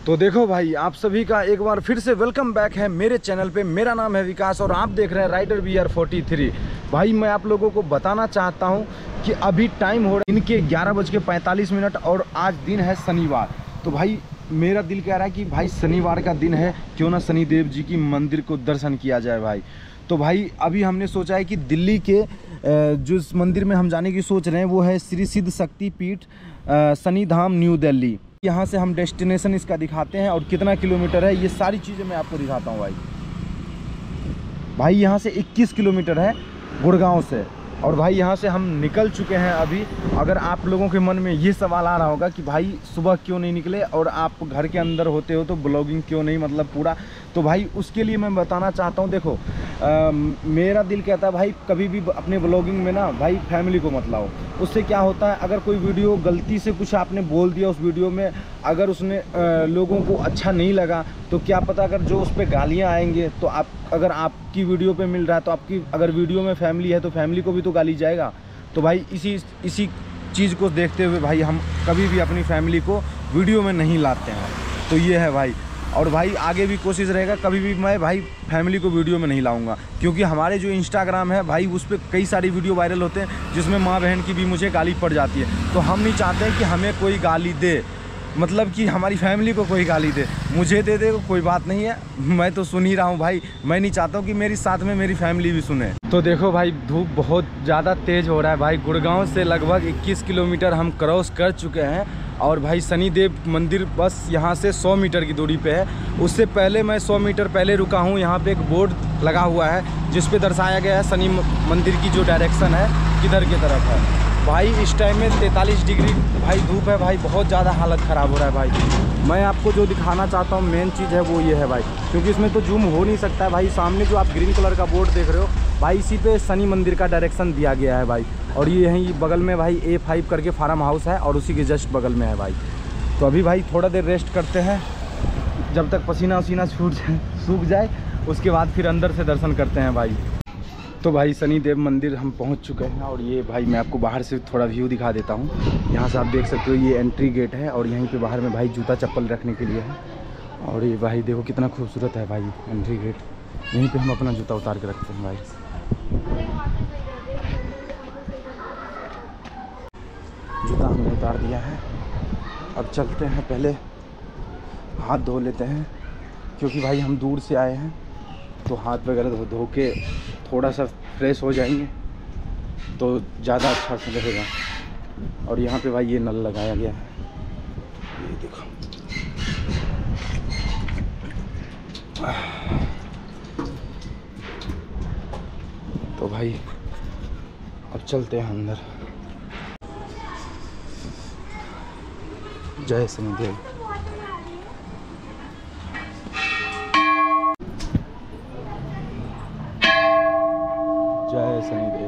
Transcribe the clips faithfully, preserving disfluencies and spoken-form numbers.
तो देखो भाई, आप सभी का एक बार फिर से वेलकम बैक है मेरे चैनल पे। मेरा नाम है विकास और आप देख रहे हैं rider we are forty three. भाई मैं आप लोगों को बताना चाहता हूं कि अभी टाइम हो रहा है इनके ग्यारह बज के पैंतालीस मिनट और आज दिन है शनिवार। तो भाई मेरा दिल कह रहा है कि भाई शनिवार का दिन है, क्यों ना शनिदेव जी की मंदिर को दर्शन किया जाए भाई। तो भाई अभी हमने सोचा है कि दिल्ली के जो मंदिर में हम जाने की सोच रहे हैं वो है श्री सिद्ध शक्ति पीठ शनि धाम न्यू दिल्ली। यहाँ से हम डेस्टिनेशन इसका दिखाते हैं और कितना किलोमीटर है ये सारी चीज़ें मैं आपको दिखाता हूँ भाई। भाई यहाँ से इक्कीस किलोमीटर है गुड़गांव से, और भाई यहाँ से हम निकल चुके हैं अभी। अगर आप लोगों के मन में ये सवाल आ रहा होगा कि भाई सुबह क्यों नहीं निकले और आप घर के अंदर होते हो तो ब्लॉगिंग क्यों नहीं मतलब पूरा, तो भाई उसके लिए मैं बताना चाहता हूँ। देखो आ, मेरा दिल कहता है भाई कभी भी अपने ब्लॉगिंग में ना भाई फैमिली को मत लाओ। उससे क्या होता है, अगर कोई वीडियो गलती से कुछ आपने बोल दिया उस वीडियो में, अगर उसने आ, लोगों को अच्छा नहीं लगा तो क्या पता अगर जो उस पर गालियाँ आएंगे तो आप, अगर आपकी वीडियो पे मिल रहा है तो आपकी अगर वीडियो में फैमिली है तो फैमिली को भी तो गाली जाएगा। तो भाई इसी इसी चीज़ को देखते हुए भाई हम कभी भी अपनी फैमिली को वीडियो में नहीं लाते हैं। तो ये है भाई, और भाई आगे भी कोशिश रहेगा कभी भी मैं भाई फैमिली को वीडियो में नहीं लाऊंगा, क्योंकि हमारे जो इंस्टाग्राम है भाई उस पर कई सारी वीडियो वायरल होते हैं जिसमें माँ बहन की भी मुझे गाली पड़ जाती है। तो हम नहीं चाहते कि हमें कोई गाली दे, मतलब कि हमारी फैमिली को कोई गाली दे। मुझे दे दे कोई बात नहीं है, मैं तो सुन ही रहा हूँ भाई। मैं नहीं चाहता हूँ कि मेरी साथ में मेरी फैमिली भी सुने। तो देखो भाई धूप बहुत ज़्यादा तेज़ हो रहा है भाई। गुड़गांव से लगभग इक्कीस किलोमीटर हम क्रॉस कर चुके हैं और भाई शनिदेव मंदिर बस यहाँ से सौ मीटर की दूरी पे है। उससे पहले मैं सौ मीटर पहले रुका हूँ। यहाँ पे एक बोर्ड लगा हुआ है जिस पे दर्शाया गया है शनि मंदिर की जो डायरेक्शन है किधर की तरफ है। भाई इस टाइम में तैंतालीस डिग्री भाई धूप है भाई, बहुत ज़्यादा हालत ख़राब हो रहा है भाई। मैं आपको जो दिखाना चाहता हूँ मेन चीज़ है वो ये है भाई, क्योंकि इसमें तो जूम हो नहीं सकता है भाई। सामने जो आप ग्रीन कलर का बोर्ड देख रहे हो भाई, इसी पे शनि मंदिर का डायरेक्शन दिया गया है भाई। और ये यहीं बगल में भाई ए फाइव करके फार्म हाउस है और उसी के जस्ट बगल में है भाई। तो अभी भाई थोड़ा देर रेस्ट करते हैं जब तक पसीना वसीना छूट जाए सूख जाए, उसके बाद फिर अंदर से दर्शन करते हैं भाई। तो भाई शनिदेव मंदिर हम पहुंच चुके हैं और ये भाई मैं आपको बाहर से थोड़ा व्यू दिखा देता हूं। यहाँ से आप देख सकते हो ये एंट्री गेट है और यहीं पे बाहर में भाई जूता चप्पल रखने के लिए है। और ये भाई देखो कितना खूबसूरत है भाई एंट्री गेट, यहीं पे हम अपना जूता उतार के रखते हैं भाई। जूता हमने उतार दिया है, अब चलते हैं, पहले हाथ धो लेते हैं क्योंकि भाई हम दूर से आए हैं तो हाथ वगैरह धो धो के थोड़ा सा फ्रेश हो जाएंगे तो ज़्यादा अच्छा से रहेगा। और यहाँ पे भाई ये नल लगाया गया है, ये देखो। तो भाई अब चलते हैं अंदर। जय शनिदेव। जय शनिदेव।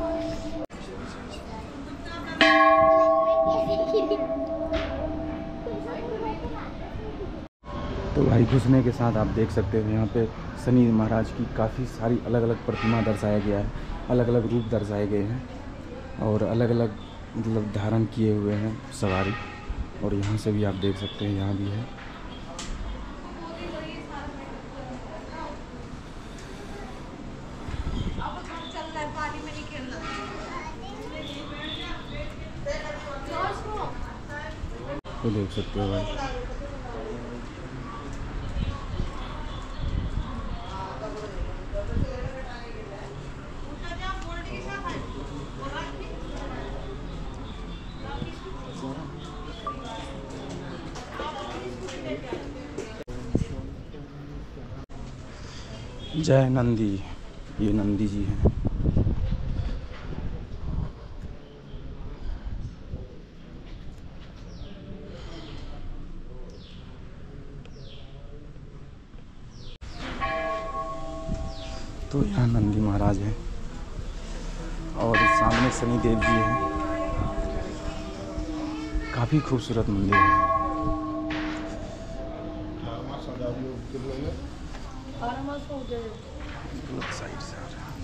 तो भाई घुसने के साथ आप देख सकते हो यहाँ पे शनि महाराज की काफ़ी सारी अलग अलग प्रतिमा दर्शाया गया है, अलग अलग रूप दर्शाए गए हैं और अलग अलग मतलब धारण किए हुए हैं सवारी। और यहाँ से भी आप देख सकते हैं, यहाँ भी है। तो देख सकते हो भाई। जय नंदी, ये नंदी जी हैं। तो यहाँ नंदी महाराज हैं और सामने शनिदेव जी हैं। काफ़ी खूबसूरत मंदिर है। साइड से आ रहा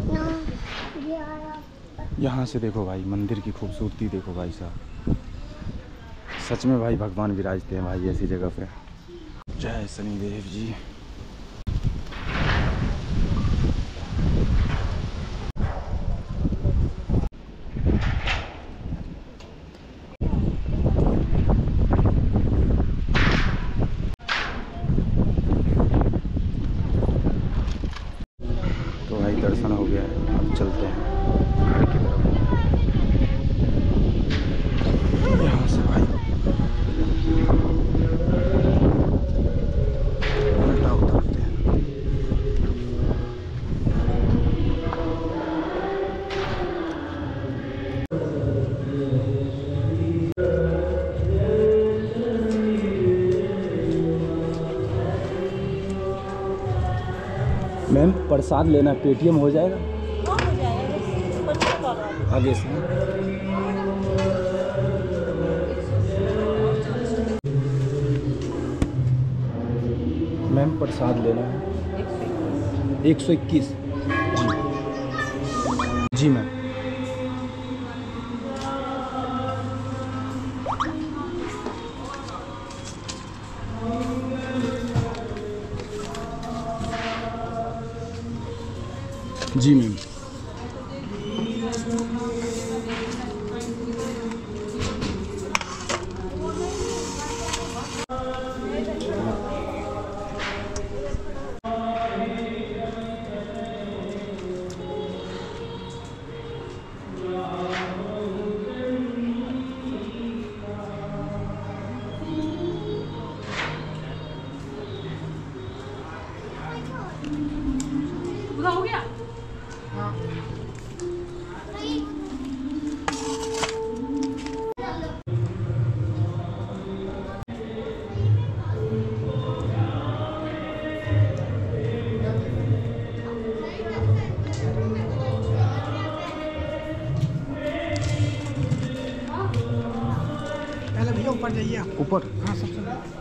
है। यहाँ से देखो भाई मंदिर की खूबसूरती देखो भाई साहब। सच में भाई भगवान विराजते हैं भाई ऐसी जगह पे। जय शनिदेव जी। तो भाई दर्शन हो गया है, अब चलते हैं घर की तरफ। यहाँ से भाई उल्टा उतरते हैं। मैम प्रसाद लेना पेटीएम हो जाएगा? हाँ हो जाएगा आगे से। मैम प्रसाद लेना है एक सौ इक्कीस। जी जी मैम। जी मैम। पूरा हो गया? हाँ। पहले भैया ऊपर जाइए आप। ऊपर? हाँ सबसे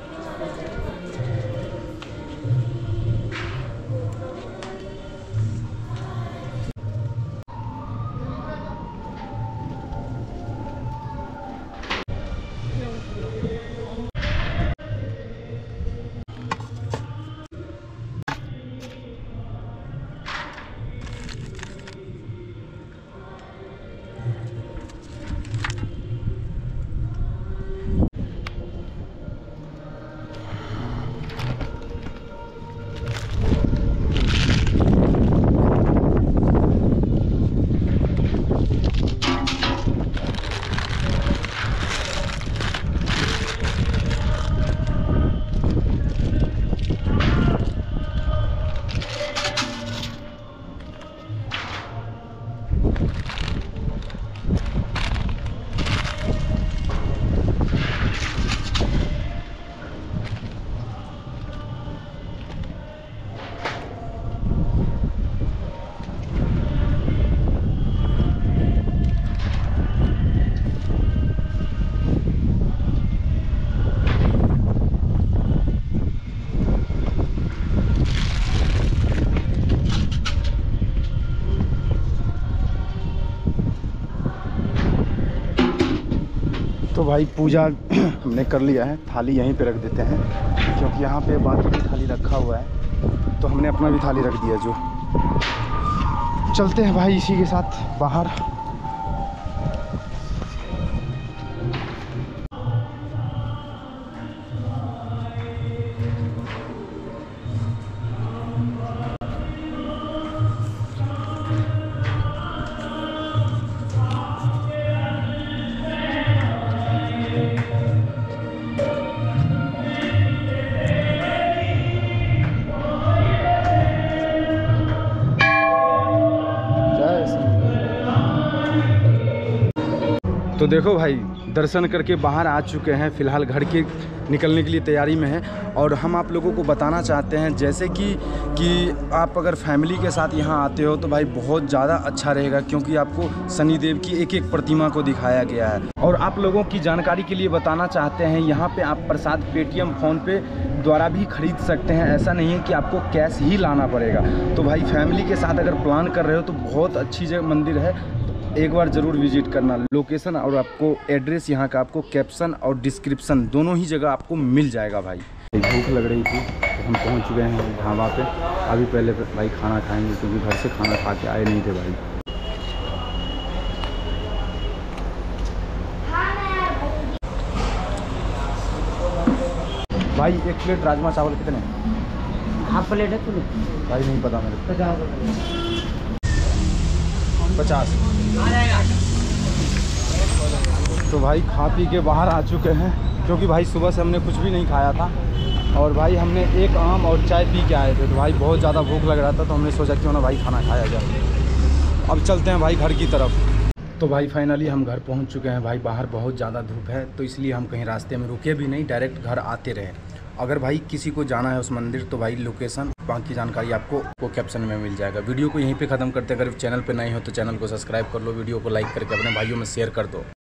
तो भाई पूजा हमने कर लिया है, थाली यहीं पे रख देते हैं क्योंकि यहाँ पे बाकी भी थाली रखा हुआ है, तो हमने अपना भी थाली रख दिया। जो चलते हैं भाई इसी के साथ बाहर। तो देखो भाई दर्शन करके बाहर आ चुके हैं, फ़िलहाल घर के निकलने के लिए तैयारी में हैं। और हम आप लोगों को बताना चाहते हैं जैसे कि कि आप अगर फैमिली के साथ यहाँ आते हो तो भाई बहुत ज़्यादा अच्छा रहेगा, क्योंकि आपको शनिदेव की एक एक प्रतिमा को दिखाया गया है। और आप लोगों की जानकारी के लिए बताना चाहते हैं, यहाँ पे आप प्रसाद पेटीएम फ़ोनपे द्वारा भी खरीद सकते हैं, ऐसा नहीं है कि आपको कैश ही लाना पड़ेगा। तो भाई फैमिली के साथ अगर प्लान कर रहे हो तो बहुत अच्छी जगह मंदिर है, एक बार ज़रूर विजिट करना। लोकेशन और आपको एड्रेस यहाँ का आपको कैप्शन और डिस्क्रिप्शन दोनों ही जगह आपको मिल जाएगा भाई। भूख लग रही थी तो हम पहुँच चुके हैं ढाबा पे। अभी पहले भाई खाना खाएंगे क्योंकि घर से खाना खा के आए नहीं थे भाई। भाई एक प्लेट राजमा चावल कितने? हाफ प्लेट है तुम्हें? भाई नहीं पता मेरे को। पचास। तो भाई खा पी के बाहर आ चुके हैं क्योंकि भाई सुबह से हमने कुछ भी नहीं खाया था और भाई हमने एक आम और चाय पी के आए थे। तो भाई बहुत ज़्यादा भूख लग रहा था तो हमने सोचा क्यों ना भाई खाना खाया जाए। अब चलते हैं भाई घर की तरफ। तो भाई फाइनली हम घर पहुंच चुके हैं भाई। बाहर बहुत ज़्यादा धूप है तो इसलिए हम कहीं रास्ते में रुके भी नहीं, डायरेक्ट घर आते रहे। अगर भाई किसी को जाना है उस मंदिर तो भाई लोकेशन बाकी जानकारी आपको को कैप्शन में मिल जाएगा। वीडियो को यहीं पे ख़त्म करते, अगर चैनल पे नए हो तो चैनल को सब्सक्राइब कर लो, वीडियो को लाइक करके अपने भाइयों में शेयर कर दो।